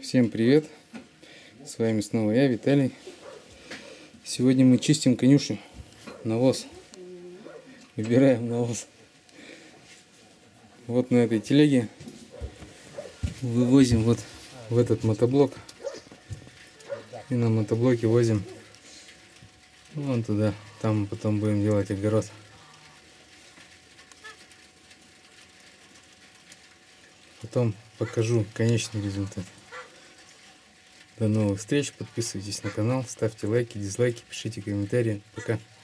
Всем привет! С вами снова я, Виталий. Сегодня мы чистим конюшню, навоз. Выбираем навоз. Вот на этой телеге вывозим вот в этот мотоблок. И на мотоблоке возим вон туда. Там потом будем делать огород. Потом покажу конечный результат. До новых встреч. Подписывайтесь на канал, ставьте лайки, дизлайки, пишите комментарии. Пока.